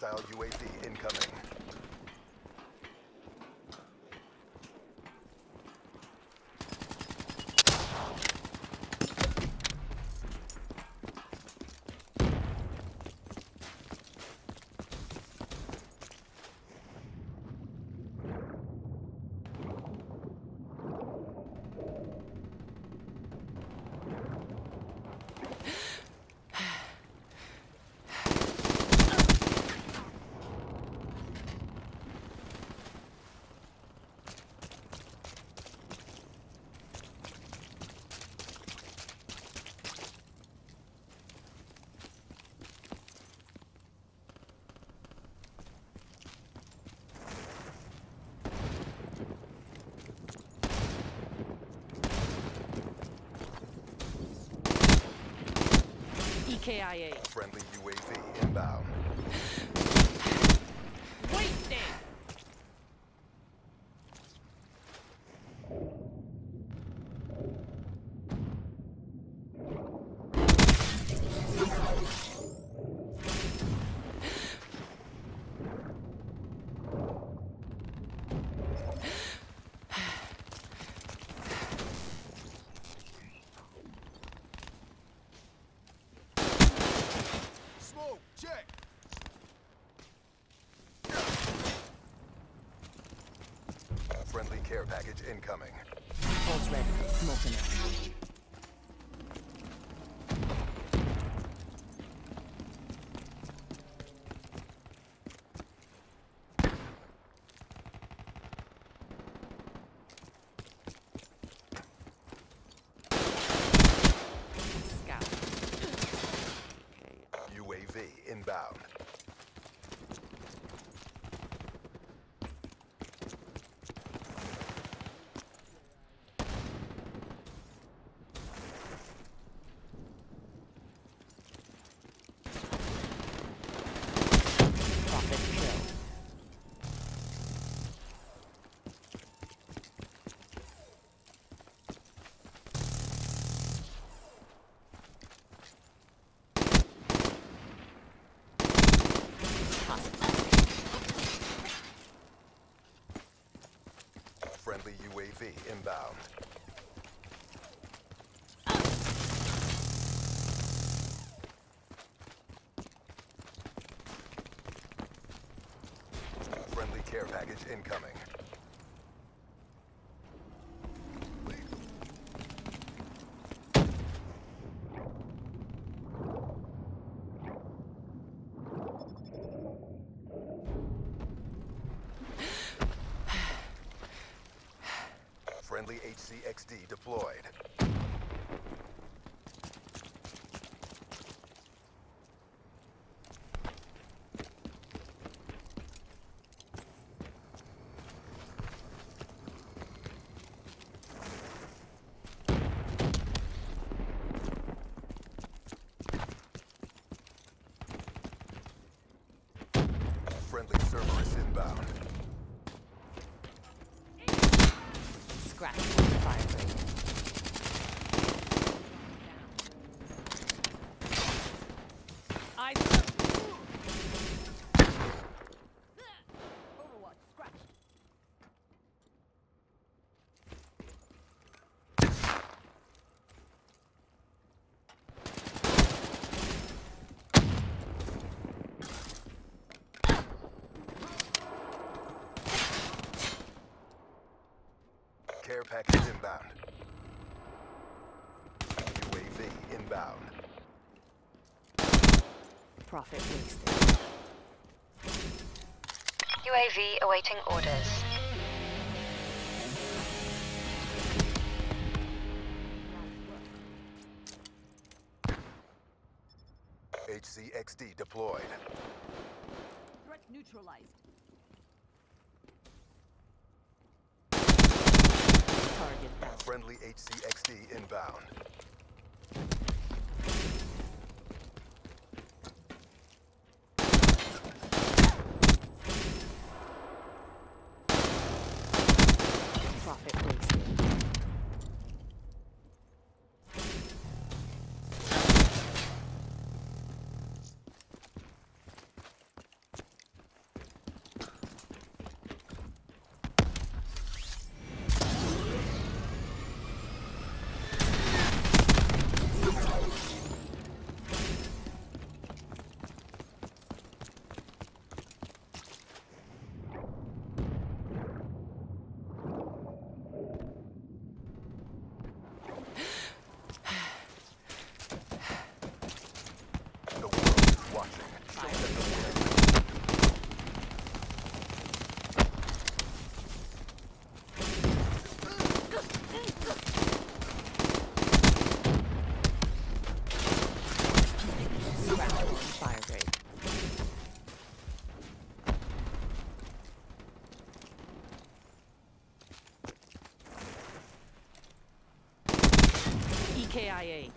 Hostile UAV incoming. KIA. Friendly UAV inbound. Wasted! Check. Friendly care package incoming. Pulse ready. Smoking it. UAV inbound. Profit kill. Friendly UAV inbound. Friendly care package incoming. Friendly HCXD deployed. Friendly Cerberus inbound. Scratch. Fire rate. Overwatch. Scratch. Care package inbound. UAV inbound. Profit wasted. UAV awaiting orders. HCXD deployed. Threat neutralized. Target down. Friendly HCXD inbound. Profit wasted. KIA.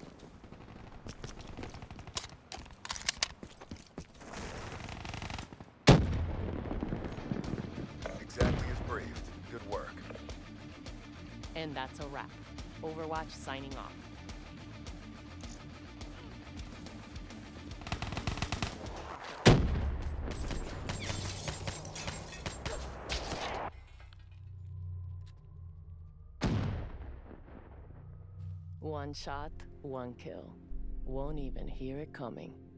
Exactly as briefed. Good work. And that's a wrap. Overwatch signing off. One shot, one kill. Won't even hear it coming.